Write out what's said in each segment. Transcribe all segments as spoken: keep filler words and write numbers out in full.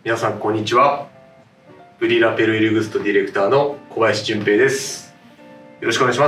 皆さんこんにちは。ブリラペルイルグストディレクターの小林純平です。よろしくお願いします。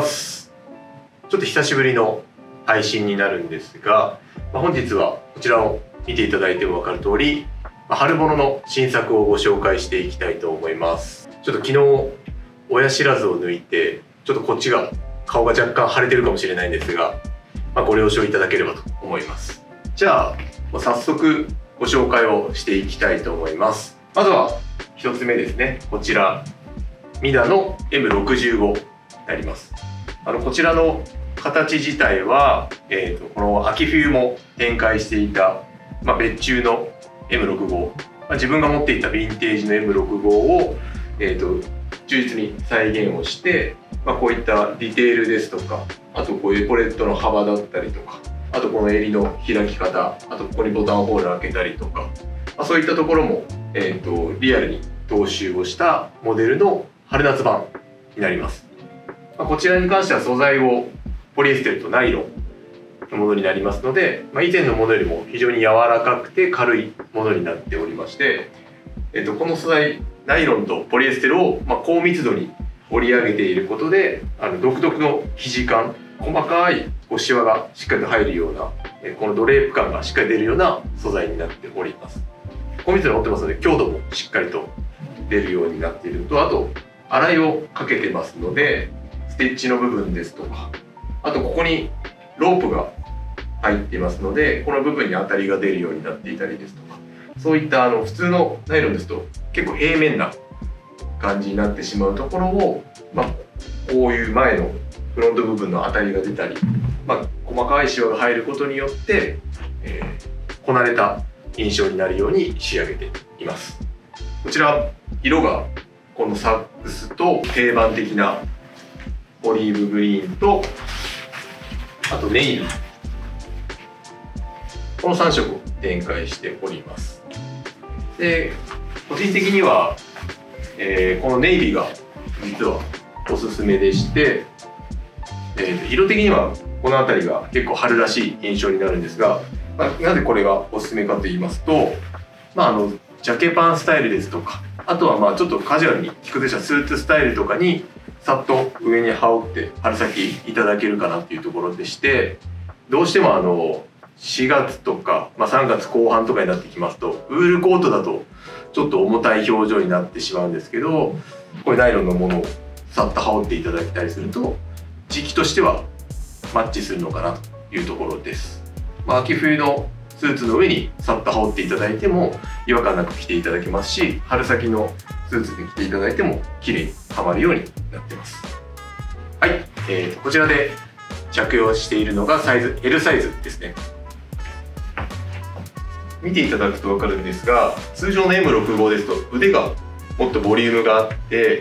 ちょっと久しぶりの配信になるんですが、まあ、本日はこちらを見ていただいても分かる通り、まあ、春物の新作をご紹介していきたいと思います。ちょっと昨日親知らずを抜いて、ちょっとこっちが顔が若干腫れてるかもしれないんですが、まあ、ご了承いただければと思います。じゃあもう早速ご紹介をしていきたいと思います。まずはひとつめですね。こちらミダの エムろくじゅうご になります。あのこちらの形自体は、えー、とこの秋冬も展開していた、まあ、別注の エムろくじゅうご、まあ、自分が持っていたヴィンテージの エムろくじゅうご を、えー、と忠実に再現をして、まあ、こういったディテールですとか、あとこういうエポレットの幅だったりとか、あとこの襟の開き方、あとここにボタンホール開けたりとか、まあ、そういったところも、えー、とリアルに踏襲をしたモデルの春夏版になります。まあ、こちらに関しては素材をポリエステルとナイロンのものになりますので、まあ、以前のものよりも非常に柔らかくて軽いものになっておりまして、えー、とこの素材ナイロンとポリエステルを、まあ、高密度に織り上げていることで、あの独特の生地感、細かいこうシワがしっかりと入るような、えこのドレープ感がしっかり出るような素材になっております。高密度に織ってますので強度もしっかりと出るようになっているのと、あと洗いをかけてますのでステッチの部分ですとか、あとここにロープが入っていますのでこの部分に当たりが出るようになっていたりですとか、そういったあの普通のナイロンですと結構平面な感じになってしまうところを、まあ、こういう前のフロント部分の当たりが出たり、まあ、細かいシワが入ることによって、えー、こなれた印象になるように仕上げています。こちら色がこのサックスと定番的なオリーブグリーンと、あとネイビー、このさんしょくを展開しております。で個人的には、えー、このネイビーが実はおすすめでして、えー、色的にはこの辺りが結構春らしい印象になるんですが、まあ、なぜこれがおすすめかと言いますと、まあ、あのジャケパンスタイルですとか、あとはまあちょっとカジュアルに着崩したスーツスタイルとかにさっと上に羽織って春先いただけるかなっていうところでして、どうしてもあのしがつとか、まあ、さんがつこう半とかになってきますとウールコートだとちょっと重たい表情になってしまうんですけど、これナイロンのものをさっと羽織っていただいたりすると時期としてはマッチするのかなというところです。まあ、秋冬のスーツの上にさっと羽織っていただいても違和感なく着ていただけますし、春先のスーツで着ていただいても綺麗にはまるようになってます。はい、えー、こちらで着用しているのがサイズ エル サイズですね。見ていただくと分かるんですが、通常の エムろくじゅうご ですと腕がもっとボリュームがあって、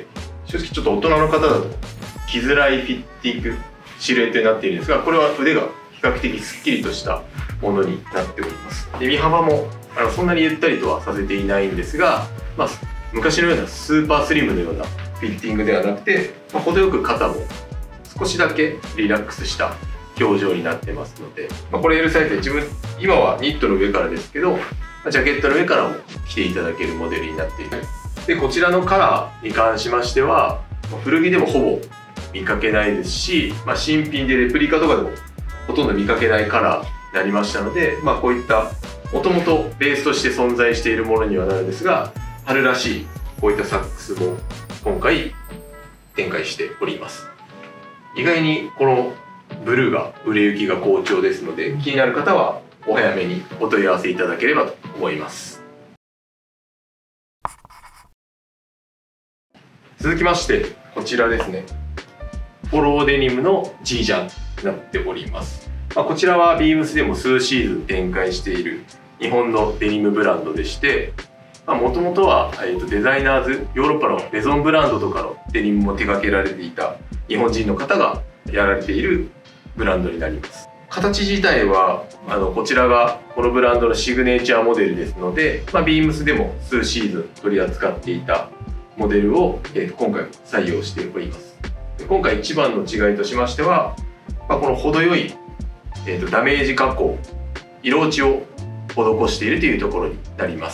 正直ちょっと大人の方だと着づらいフィッティングシルエットになっているんですが、これは腕が比較的すっきりとしたものになっております。で身幅もあのそんなにゆったりとはさせていないんですが、まあ、昔のようなスーパースリムのようなフィッティングではなくて、まあ、程よく肩も少しだけリラックスした表情になってますので、まあ、これ エル サイズで自分今はニットの上からですけど、まあ、ジャケットの上からも着ていただけるモデルになっている。でこちらのカラーに関しましては古着でもほぼ見かけないですし、まあ、新品でレプリカとかでもほとんど見かけないカラーになりましたので、まあ、こういったもともとベースとして存在しているものにはなるんですが、春らしいこういったサックスも今回展開しております。意外にこのブルーが売れ行きが好調ですので、気になる方はお早めにお問い合わせいただければと思います。続きましてこちらですね、フォローデニムの G ジャンになっております。まあ、こちらはビームスでも数シーズン展開している日本のデニムブランドでして、もともとは、えー、とデザイナーズヨーロッパのレゾンブランドとかのデニムも手掛けられていた日本人の方がやられているブランドになります。形自体はあのこちらがこのブランドのシグネチャーモデルですので、まあ、ビームスでも数シーズン取り扱っていたモデルを、えー、今回採用しております。で今回一番の違いとしましては、まあ、この程よい、えー、とダメージ加工、色落ちを施しているというところになります。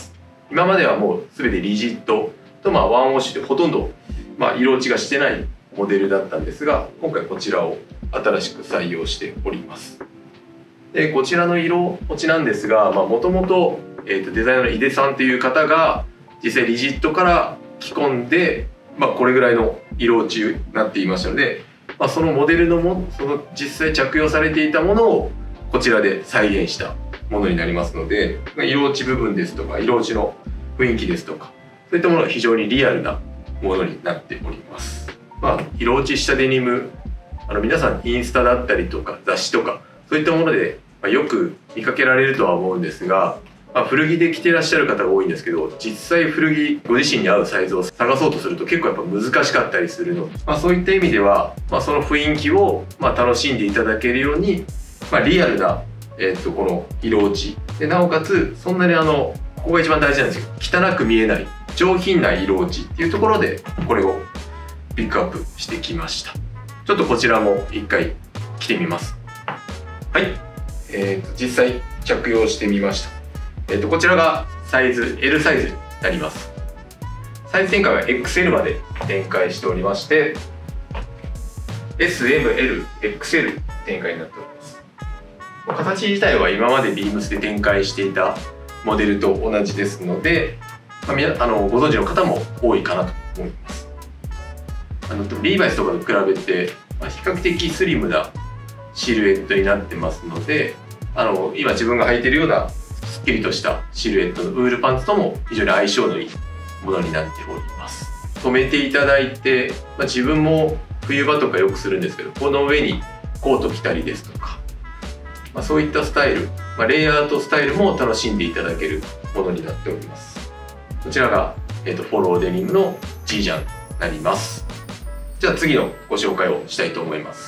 今まではもう全てリジットとまあワンウォッシュでほとんどまあ色落ちがしてないモデルだったんですが、今回こちらを新しく採用しております。でこちらの色落ちなんですが、もともとデザイナーの井出さんという方が実際リジットから着込んで、まあ、これぐらいの色落ちになっていましたので、まあ、そのモデルのもその実際着用されていたものをこちらで再現したものになりますので、色落ち部分ですとか色落ちの雰囲気ですとかそういったものが非常にリアルなものになっております。まあ、色落ちしたデニム、あの皆さんインスタだったりとか雑誌とかそういったものでよく見かけられるとは思うんですが、まあ、古着で着てらっしゃる方が多いんですけど、実際古着ご自身に合うサイズを探そうとすると結構やっぱ難しかったりするので、まあ、そういった意味では、まあ、その雰囲気をまあ楽しんでいただけるように、まあ、リアルな、えー、とこの色落ちで、なおかつそんなにあのここが一番大事なんですけど汚く見えない上品な色落ちっていうところでこれをピックアップしてきました。ちょっとこちらも一回着てみます。はい、えー、と実際着用してみました。えー、とこちらがサイズ エル サイズになります。サイズ展開は エックスエル まで展開しておりまして エス、エム、エル、エックスエル 展開になっております。形自体は今までビームスで展開していたモデルと同じですので、まあ、みなあのご存知の方も多いかなと思います。あのリーバイスとかと比べて、まあ、比較的スリムなシルエットになってますので、あの今自分が履いているようなすっきりとしたシルエットのウールパンツとも非常に相性のいいものになっております。留めていただいて、まあ、自分も冬場とかよくするんですけど、この上にコート着たりですとか、まあ、そういったスタイル、まあ、レイアウトスタイルも楽しんでいただけるものになっております。こちらが、えー、とフォローデニムの G ジャンになります。じゃあ次のご紹介をしたいと思います。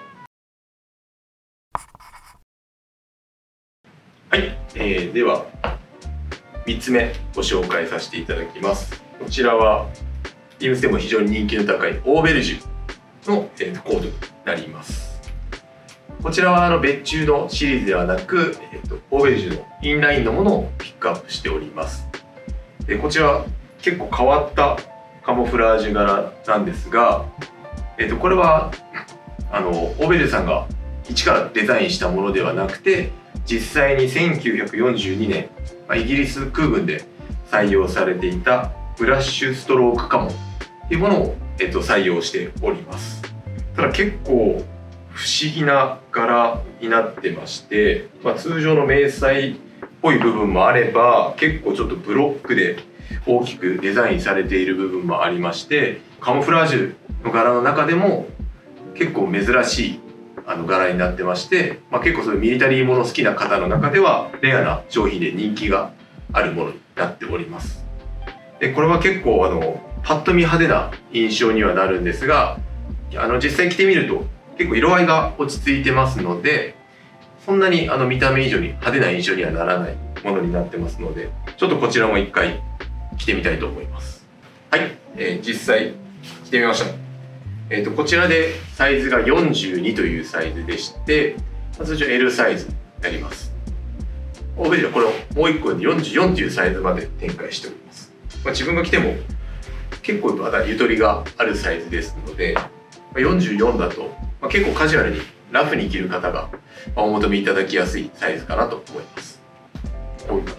はい、えー、ではみっつめご紹介させていただきます。こちらはビームスでも非常に人気の高いオーベルジュの、えー、コードになります。こちらはあの別注のシリーズではなく、えー、とオーベルジュのインラインのものをピックアップしております。でこちら結構変わったカモフラージュ柄なんですが、えー、とこれはあのオーベルジュさんが一からデザインしたものではなくて、実際にせんきゅうひゃくよんじゅうにねん、まあ、イギリス空軍で採用されていたブラッシュストロークカモっていうものを、えっと、採用しております。ただ結構不思議な柄になってまして、まあ、通常の迷彩っぽい部分もあれば、結構ちょっとブロックで大きくデザインされている部分もありまして、カモフラージュの柄の中でも結構珍しいあの柄になってまして、まあ、結構そういうミリタリーもの好きな方の中ではレアな商品で人気があるものになっております。でこれは結構あのパッと見派手な印象にはなるんですが、あの実際着てみると結構色合いが落ち着いてますので、そんなにあの見た目以上に派手な印象にはならないものになってますので、ちょっとこちらも一回着てみたいと思います。はい、えー、実際着てみました。えー、とこちらでサイズがよんじゅうにというサイズでして、通常 エル サイズになります。オーベルジュはこれをもういっこでよんじゅうよんというサイズまで展開しております。まあ、自分が着ても結構まだゆとりがあるサイズですので、まあ、よんじゅうよんだと、まあ、結構カジュアルにラフに着る方がお求めいただきやすいサイズかなと思います。こういう感じです。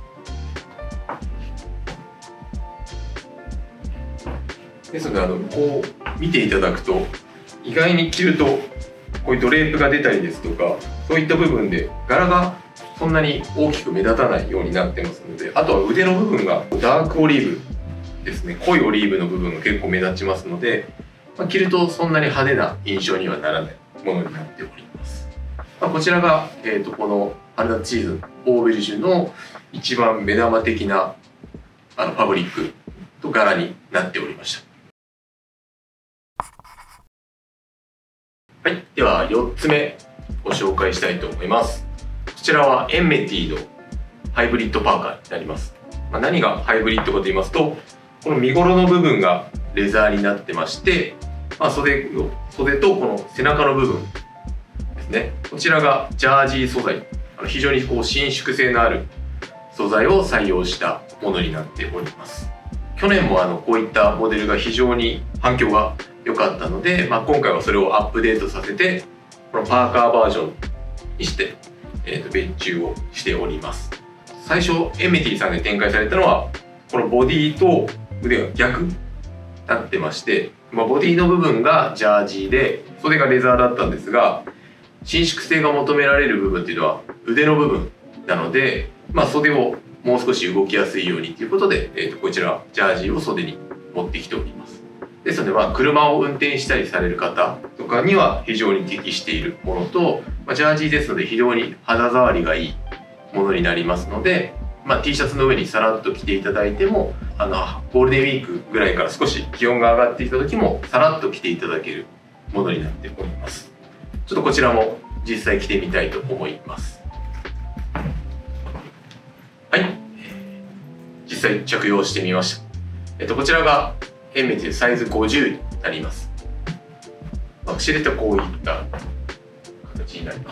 ですのであのこう見ていただくと、意外に着るとこういうドレープが出たりですとか、そういった部分で柄がそんなに大きく目立たないようになってますので、あとは腕の部分がダークオリーブですね、濃いオリーブの部分が結構目立ちますので、まあ、着るとそんなに派手な印象にはならないものになっております。まあ、こちらが、えー、とこの春夏シーズンオーベルジュの一番目玉的なあのファブリックと柄になっておりました。はい、ではよっつめご紹介したいと思います。こちらはエンメティのハイブリッドパーカーになります。まあ、何がハイブリッドかと言いますと、この身ごろの部分がレザーになってまして、まあ、袖の袖とこの背中の部分ですね、こちらがジャージー素材、あの非常にこう伸縮性のある素材を採用したものになっております。去年もあのこういったモデルが非常に反響が良かったので、まあ、今回はそれをアップデートさせてこのパーカーバージョンにして、えー、と別注をしております。最初エメティさんで展開されたのはこのボディと腕が逆になってまして、まあ、ボディの部分がジャージーで袖がレザーだったんですが、伸縮性が求められる部分っていうのは腕の部分なので、まあ、袖をもう少し動きやすいようにということで、えー、とこちらジャージーを袖に持ってきております。ですので、まあ、車を運転したりされる方とかには非常に適しているものと、まあ、ジャージーですので非常に肌触りがいいものになりますので、まあ、T シャツの上にさらっと着ていただいても、あのゴールデンウィークぐらいから少し気温が上がってきた時もさらっと着ていただけるものになっております。ちょっとこちらも実際着てみたいと思います。はい、実際着用してみました。えっとこちらがエメティサイズごじゅうになります。まあ、走れたこういった形になります。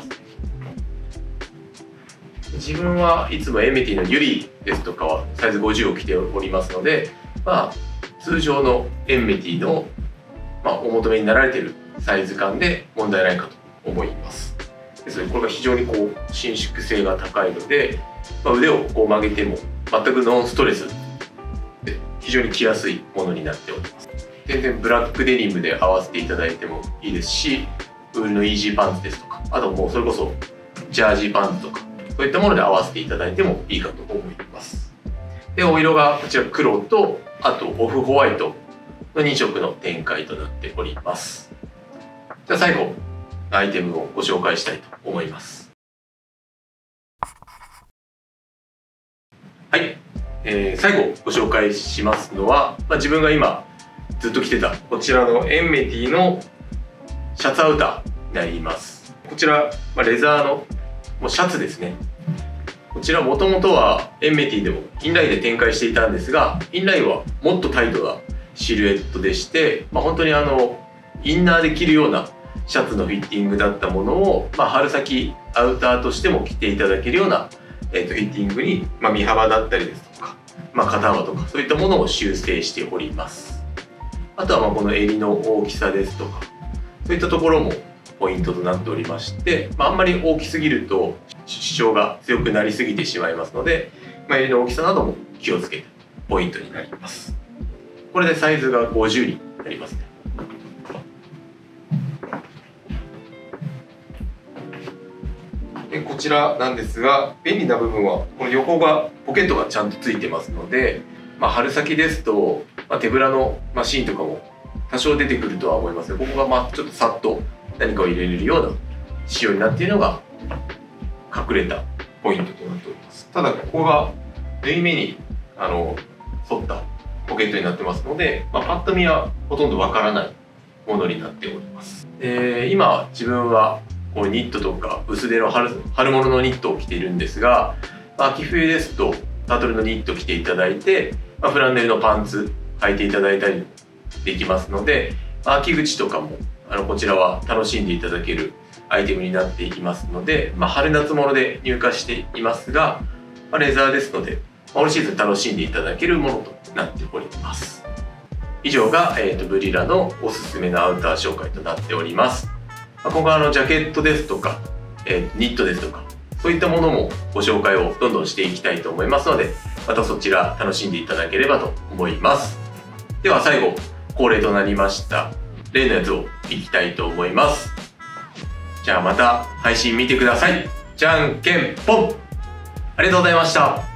自分はいつもエメティのユリですとかはサイズごじゅうを着ておりますので、まあ、通常のエメティの、まあ、お求めになられているサイズ感で問題ないかと思います。ですのでこれが非常にこう伸縮性が高いので、まあ、腕をこう曲げても全くノンストレスで非常に着やすいものになっております。全然ブラックデニムで合わせていただいてもいいですし、ウールのイージーパンツですとか、あともうそれこそジャージーパンツとかそういったもので合わせていただいてもいいかと思います。で、お色がこちら黒と、あとオフホワイトのに色の展開となっております。じゃあ最後、アイテムをご紹介したいと思います。はい、えー、最後ご紹介しますのは、まあ、自分が今ずっと着てたこちらのエンメティのシャツアウターになります。こちら、まあ、レザーのもうシャツですね。こちらもともとはエンメティでもインラインで展開していたんですが、インラインはもっとタイトなシルエットでして、まあ、本当にあのインナーで着るようなシャツのフィッティングだったものを、まあ、春先アウターとしても着ていただけるような、えー、とフィッティングに、まあ、身幅だったりですとか、まあ、肩幅とかそういったものを修正しております。あとはまあこの襟の大きさですとか、そういったところもポイントとなっておりまして、まあ、あんまり大きすぎると主張が強くなりすぎてしまいますので、まあ、襟の大きさなども気をつけてポイントになります。これでサイズがごじゅうになりますね。でこちらなんですが、便利な部分はこの横がポケットがちゃんとついてますので、まあ、春先ですと、まあ、手ぶらのマシンとかも多少出てくるとは思いますが、ここがまあちょっとさっと何かを入れれるような仕様になっているのが隠れたポイントとなっております。ただここが縫い目にあの沿ったポケットになってますので、まあ、パッと見はほとんどわからないものになっております。で今自分はこうニットとか薄手の 春, 春物のニットを着ているんですが、まあ、秋冬ですとタートルのニットを着ていただいて、まあ、フランネルのパンツ履いていただいたりできますので、まあ、秋口とかもあのこちらは楽しんでいただけるアイテムになっていきますので、まあ、春夏物で入荷していますが、まあ、レザーですので、まあ、オールシーズン楽しんでいただけるものとなっております。以上が、えー、とブリラのおすすめのアウター紹介となっております。まあ、今後あのジャケットですとか、えー、ニットですとかそういったものもご紹介をどんどんしていきたいと思いますので、またそちら楽しんでいただければと思います。では最後恒例となりました例のやつをいきたいと思います。じゃあまた配信見てください。じゃんけんぽん。ありがとうございました。